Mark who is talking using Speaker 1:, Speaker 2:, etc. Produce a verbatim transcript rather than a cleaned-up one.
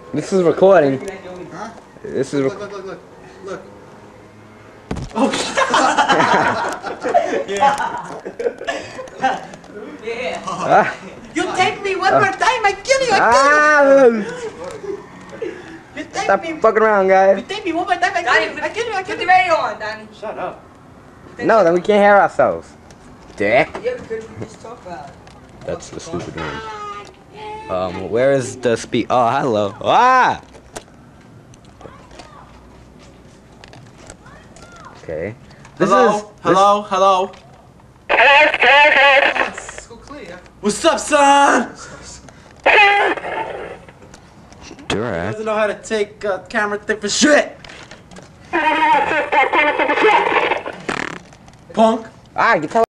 Speaker 1: This is recording.
Speaker 2: Huh?
Speaker 1: This is.
Speaker 2: Look,
Speaker 1: Rec
Speaker 2: look, look, look, look. Oh
Speaker 3: Yeah. Yeah.
Speaker 1: Ah.
Speaker 3: You take me one
Speaker 1: Ah.
Speaker 3: more time, I kill you, I
Speaker 1: Ah!
Speaker 3: kill you. You take
Speaker 1: Stop
Speaker 3: me.
Speaker 1: fucking around, guys.
Speaker 3: You take me one more time, I kill
Speaker 4: Danny,
Speaker 3: you, I kill you, I kill
Speaker 4: put the
Speaker 3: you.
Speaker 4: radio on, Danny.
Speaker 3: Shut up.
Speaker 1: No, then we can't hear ourselves. Dick.
Speaker 4: Yeah, because we just talk about it.
Speaker 1: That's the stupid one. Um, where is the speak? Oh, hello. Ah! Okay. This
Speaker 3: Hello?
Speaker 1: is.
Speaker 3: Hello? Hello?
Speaker 2: Let's go clear.
Speaker 3: What's up, son?
Speaker 1: Direct.
Speaker 3: Doesn't know how to take uh, camera thing for shit. Punk.
Speaker 1: Ah, you tell.